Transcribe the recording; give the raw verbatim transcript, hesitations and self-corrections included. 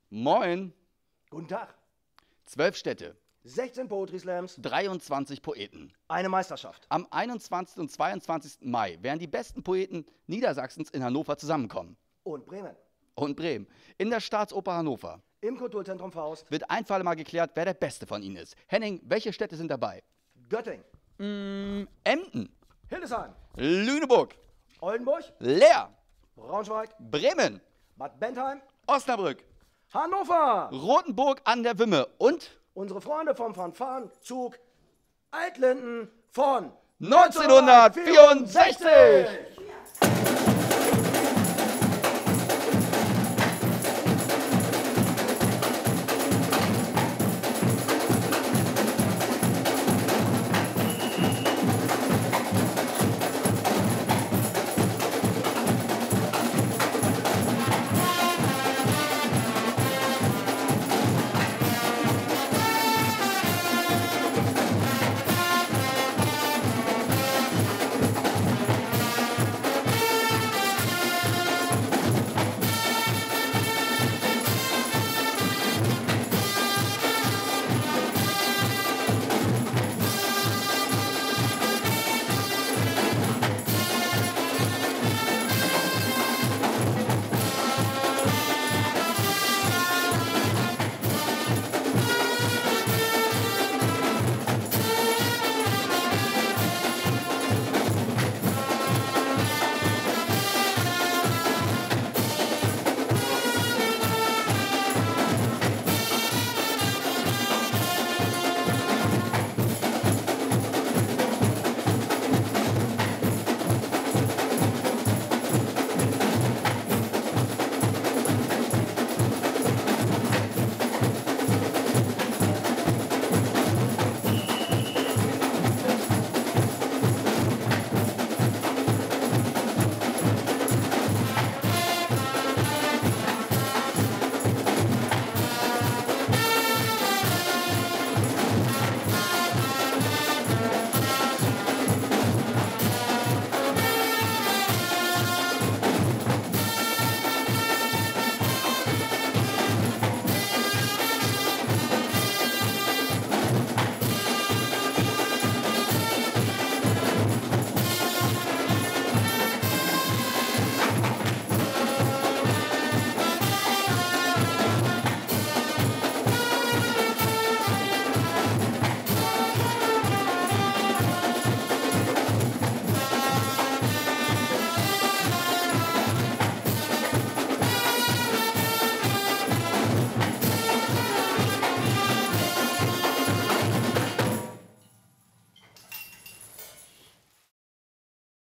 Moin. Guten Tag. Zwölf Städte, sechzehn Poetry Slams, dreiundzwanzig Poeten. eine Meisterschaft. Am einundzwanzigsten und zweiundzwanzigsten Mai werden die besten Poeten Niedersachsens in Hannover zusammenkommen. Und Bremen. Und Bremen. In der Staatsoper Hannover Im Kulturzentrum Faust. wird ein für alle Mal geklärt, wer der Beste von ihnen ist. Henning, welche Städte sind dabei? Göttingen. Mm, Emden, Hildesheim. Lüneburg, Oldenburg. Leer, Braunschweig. Bremen, Bad Bentheim. Osnabrück, Hannover. Rothenburg an der Wümme und Unsere Freunde vom Fanfarenzug Altlinden von neunzehnhundertvierundsechzig.